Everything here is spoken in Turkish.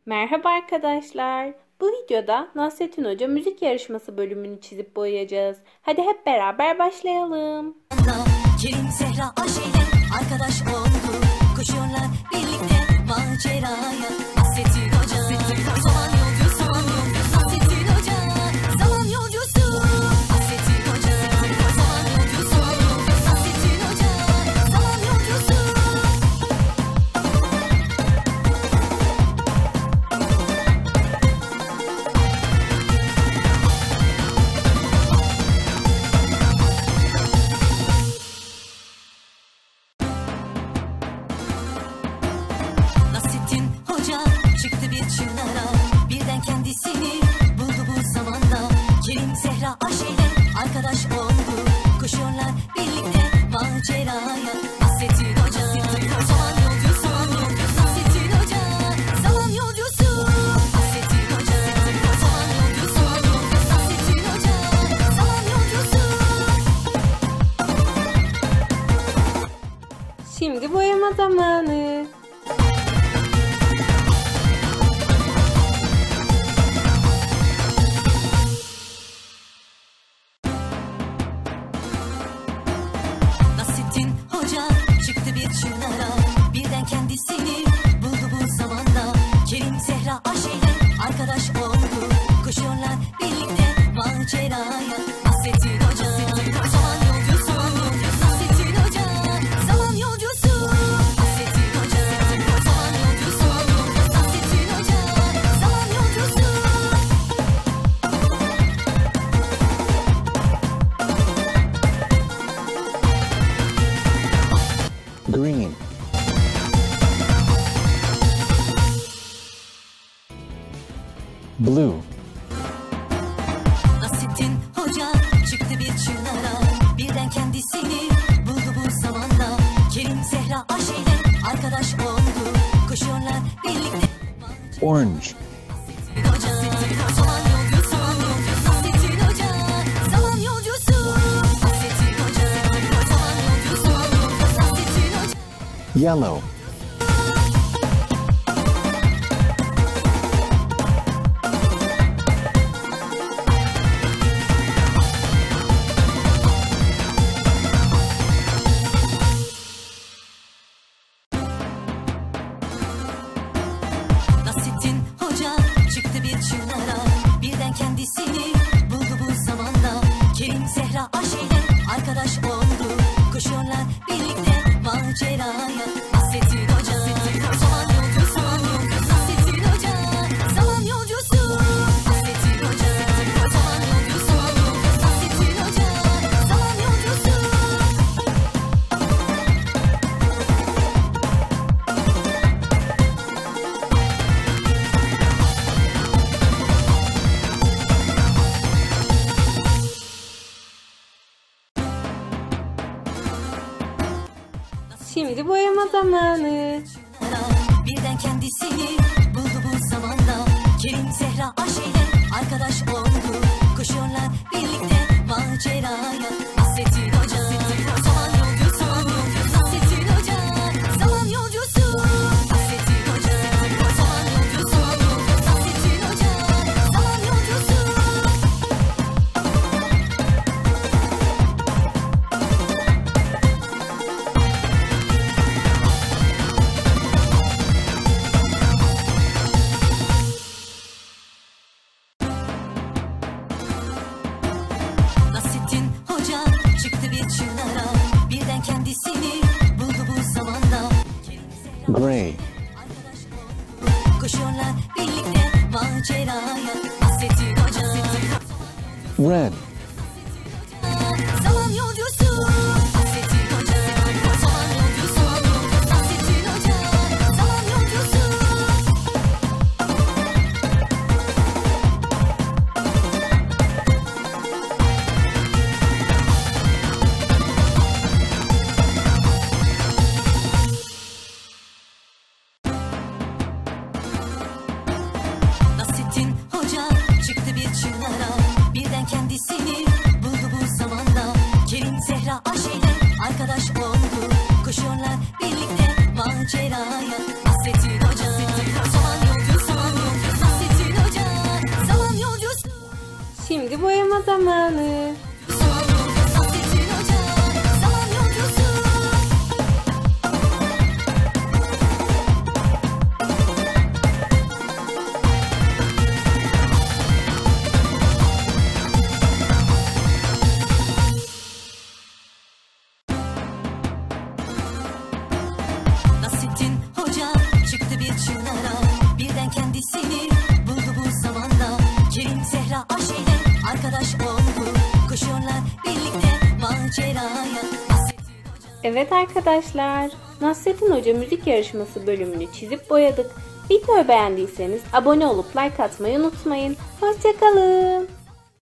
Merhaba arkadaşlar. Bu videoda Nasrettin Hoca müzik yarışması bölümünü çizip boyayacağız. Hadi hep beraber başlayalım. Kerim Zehra Ayşe'yle arkadaş oldu. Koşuyorlar birlikte maceraya. Nasrettin Hoca, zaman yolcusu. Nasrettin Hoca, zaman yolcusu. Nasrettin Hoca, zaman yolcusu. Nasrettin Hoca, zaman yolcusu. Nasrettin Hoca çıktı bir çınara, birden kendisini buldu bu zamanda. Kerim Zehra Ayşe'yle arkadaş oldu. Koşuyorlar birlikte maceraya. Nasrettin Hoca, zaman yolcusu. Nasrettin Hoca, zaman yolcusu. Nasrettin Hoca, zaman yolcusu. Nasrettin Hoca, zaman yolcusu. Şimdi boyama zamanı. Nasrettin Hoca çıktı bir çınara, birden kendisini buldu bu zamanda. Kerim Zehra Ayşe'yle arkadaş oldu. Koşuyorlar birlikte maceraya. Nasrettin Hoca, zaman yolcusu. Nasrettin Hoca, zaman yolcusu. Nasrettin Hoca, zaman yolcusu. Nasrettin Hoca, zaman yolcusu. Green, blue, Nasrettin Hoca çıktı bir çınara, birden kendisini buldu bu zamanda. Kerim Zehra Ayşe'yle arkadaş oldu. Koşuyorlar birlikte orange, Nasrettin Hoca, zaman yolcusu. Nasrettin Hoca, zaman yolcusu. Nasrettin Hoca, zaman yolcusu. Nasrettin Hoca. yellow, Nasrettin Hoca çıktı bir çınara, birden kendisini buldu bu zamanda. Kerim Zehra Ayşe'yle arkadaş oldu. Koşuyorlar birlikte maceraya. Nasrettin Hoca, zaman yolcusu. Nasrettin Hoca, zaman yolcusu. Nasrettin Hoca, zaman yolcusu. Nasrettin Hoca, zaman yolcusu. Şimdi boyama zamanı. Birden kendisini buldu bu zamanda. Kerim Zehra Ayşe'yle arkadaş oldu. Koşuyorlar birlikte maceraya. Nasrettin Hoca, zaman yolcusu. Nasrettin Hoca, zaman yolcusu. Nasrettin Hoca, zaman yolcusu. Nasrettin Hoca, zaman yolcusu. Nasrettin Hoca çıktı bir çınara, birden kendisini buldu bu zamanda. gray, Koşuyorlar birlikte maceraya. Nasrettin Hoca, red, zaman yolcusu. Nasrettin Hoca, zaman yolcusu. Nasrettin Hoca, zaman yolcusu. Nasrettin Hoca çıktı bir çınara, birden kendisini zamanı. Nasrettin Hoca, zaman yolcusu. Nasrettin Hoca çıktı bir çınara, birden kendisini buldu bu zamanda. Kerim Zehra Ayşe'yle arkadaş oldu, koşuyorlar birlikte maceraya. Evet arkadaşlar, Nasrettin Hoca müzik yarışması bölümünü çizip boyadık. Videoyu beğendiyseniz abone olup like atmayı unutmayın. Hoşça kalın.